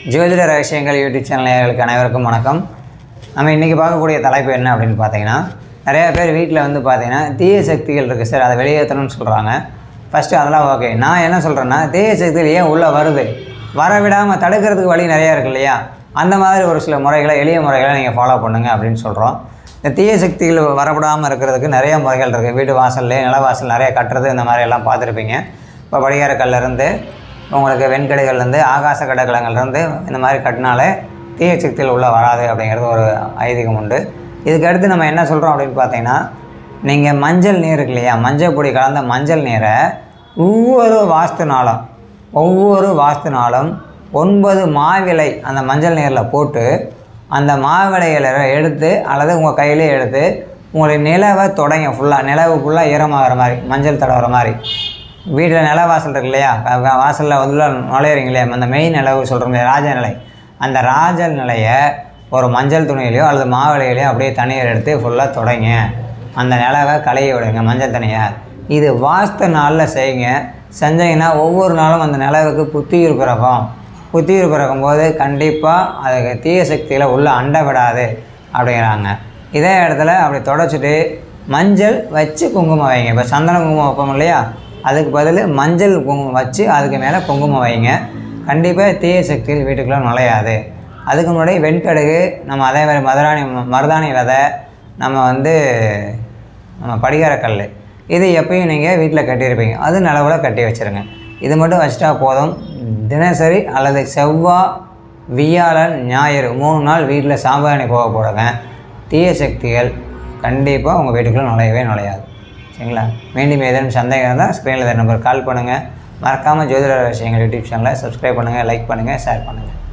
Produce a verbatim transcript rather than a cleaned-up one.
ஜோதிட ரகசியங்கள் YouTube channel நேயர்களுக்கு அனைவருக்கும் வணக்கம். நம்ம இன்றைக்கி பார்க்கக்கூடிய தலைப்பு என்ன அப்படின்னு பார்த்தீங்கன்னா, நிறையா பேர் வீட்டில் வந்து பார்த்தீங்கன்னா தீய சக்திகள் இருக்குது சார், அதை வெளியேற்றணும்னு சொல்கிறாங்க. ஃபஸ்ட்டு அதெல்லாம் ஓகே. நான் என்ன சொல்கிறேன்னா, தீய சக்திகள் ஏன் உள்ளே வருது, வர விடாமல் தடுக்கிறதுக்கு வழி நிறையா இருக்குது இல்லையா? அந்த மாதிரி ஒரு சில முறைகளை, எளிய முறைகளை நீங்கள் ஃபாலோ பண்ணுங்கள் அப்படின்னு சொல்கிறோம். இந்த தீய சக்திகள் வரவிடாமல் இருக்கிறதுக்கு நிறைய முறைகள் இருக்குது. வீட்டு வாசல்லே நிலவாசல் நிறைய கட்டுறது, இந்த மாதிரி எல்லாம் பார்த்துருப்பீங்க. இப்போ படிகாரக்கல்லேருந்து உங்களுக்கு வெண்கடைகள்லேருந்து ஆகாச கடகலங்கள்லேருந்து இந்த மாதிரி கட்டினாலே தீய சக்திகள் உள்ளே வராது அப்படிங்கிறது ஒரு ஐதீகம் உண்டு. இதுக்கு அடுத்து நம்ம என்ன சொல்கிறோம் அப்படின்னு பார்த்தீங்கன்னா, நீங்கள் மஞ்சள் நீர் இருக்கு இல்லையா, மஞ்சள் பொடி கலந்த மஞ்சள் நீரை ஒவ்வொரு வாஸ்து நாளும் ஒவ்வொரு வாஸ்து நாளும் ஒன்பது மாவிலை அந்த மஞ்சள் நீரில் போட்டு அந்த மாவிலைகளை எடுத்து அல்லது உங்கள் கையிலே எடுத்து உங்களுடைய நிலவை தொடங்க ஃபுல்லாக நிலவு ஃபுல்லாக ஈரமாகிற மாதிரி மஞ்சள் தடவுற மாதிரி. வீட்டில் நில வாசல் இருக்கு இல்லையா, வாசலில் வந்து நுழையிறீங்க இல்லையா, அந்த மெயின் நிலவு சொல்கிறோம் இல்லையா, ராஜ நிலை, அந்த ராஜ நிலையை ஒரு மஞ்சள் துணியிலையோ அல்லது மாவிலையிலையோ அப்படியே தண்ணீர் எடுத்து ஃபுல்லாக தொடங்க, அந்த நிலவை களைய விடுங்க மஞ்சள் தண்ணியை. இது வாஸ்து நாளில் செய்யுங்க. செஞ்சீங்கன்னா ஒவ்வொரு நாளும் அந்த நிலவுக்கு புத்துயிர் பிறக்கும். புத்துயிர் பிறக்கும் போது கண்டிப்பாக அதுக்கு தீய சக்தியில் உள்ளே அண்டை விடாது அப்படிங்கிறாங்க. இதே இடத்துல அப்படி தொடச்சிட்டு மஞ்சள் வச்சு குங்குமம் வைங்க. இப்போ சந்தன குங்குமம் வைப்போம் இல்லையா, அதுக்கு பதில் மஞ்சள் குங்குமம் வச்சு அதுக்கு மேலே குங்குமம் வைங்க. கண்டிப்பாக தீய சக்தியில் வீட்டுக்குள்ளே நுழையாது. அதுக்கு முன்னாடி வெண்கடுகு, நம்ம அதே மாதிரி மதுராணி மருதாணி விதை, நம்ம வந்து நம்ம படிகாரக்கல், இது எப்பயும் நீங்கள் வீட்டில் கட்டியிருப்பீங்க, அது நிலவில் கட்டி வச்சுருங்க. இது மட்டும் வச்சுட்டா போதும். தினசரி அல்லது செவ்வாய், வியாழன், ஞாயிறு மூணு நாள் வீட்டில் சாம்பிராணி போக போடுங்க. தீய சக்திகள் கண்டிப்பாக உங்கள் வீட்டுக்குள்ளே நுழையவே நுழையாது. சரிங்களா? மீண்டும் ஏதேனும் சந்தேகம் இருந்தால் ஸ்க்ரீனில் நம்பர் கால் பண்ணுங்கள். மறக்காமல் ஜோதிட ரகசியங்கள் யூடியூப் சேனலை சப்ஸ்கிரைப் பண்ணுங்கள், லைக் பண்ணுங்கள், ஷேர் பண்ணுங்கள்.